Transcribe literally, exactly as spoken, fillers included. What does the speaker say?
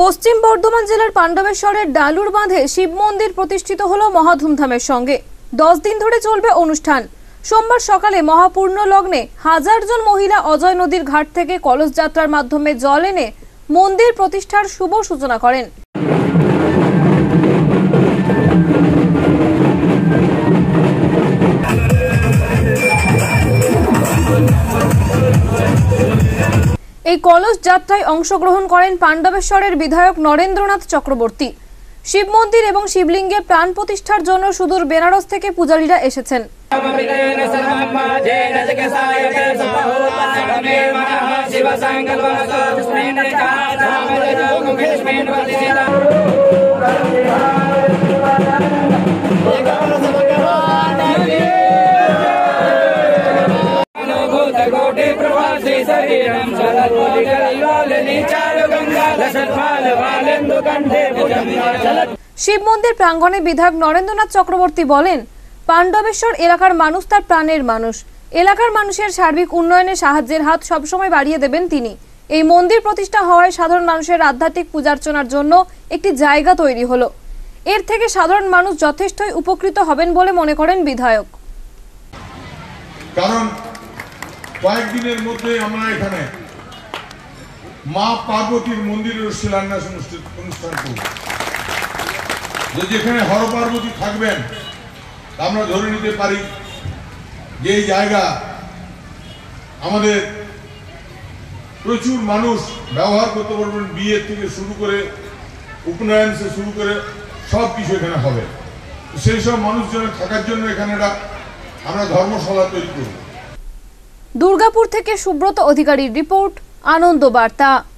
পশ্চিম বর্ধমান জেলার পাণ্ডবেশ্বরের ডালুর বাঁধে শিব মন্দির প্রতিষ্ঠিত হলো মহা ধুমধামের সঙ্গে। দশ দিন ধরে চলবে অনুষ্ঠান। সোমবার সকালে মহাপূর্ণ লগ্নে হাজার জন মহিলা অজয় নদীর ঘাট থেকে কলস যাত্রার মাধ্যমে জল এনে মন্দির প্রতিষ্ঠার শুভ সূচনা করেন। এই কলস যাত্রায় অংশগ্রহণ করেন পাণ্ডবেশ্বরের বিধায়ক নরেন্দ্রনাথ চক্রবর্তী। শিব মন্দির এবং শিবলিঙ্গে প্রাণ প্রতিষ্ঠার জন্য সুদূর বেনারস থেকে পূজারীরা এসেছেন। শিব মন্দির প্রাঙ্গণে বিধায়ক নরেন্দ্রনাথ চক্রবর্তী বলেন, পাণ্ডবেশ্বর এলাকার মানুষ তার প্রাণের মানুষ। এলাকার মানুষের সার্বিক উন্নয়নে সাহায্যের হাত সবসময় বাড়িয়ে দেবেন তিনি। এই মন্দির প্রতিষ্ঠা হওয়ায় সাধারণ মানুষের আধ্যাত্মিক পূজার্চনার জন্য একটি জায়গা তৈরি হলো। এর থেকে সাধারণ মানুষ যথেষ্টই উপকৃত হবেন বলে মনে করেন বিধায়ক। কারণ কয়েকদিনের মধ্যে আমরা এখানে মা পার্বতীর মন্দিরের শিলান্যাস অনুষ্ঠান করব। যেখানে হর পার্বতী থাকবেন আমরা ধরে নিতে পারি যে এই জায়গা আমাদের প্রচুর মানুষ ব্যবহার করতে পারবেন। বিয়ে থেকে শুরু করে উপনয়ন থেকে শুরু করে সব কিছু এখানে হবে। সেই সব মানুষজনের থাকার জন্য এখানে আমরা ধর্মশালা তৈরি করব। দুর্গাপুর থেকে সুব্রত অধিকারীর রিপোর্ট, আনন্দ বার্তা।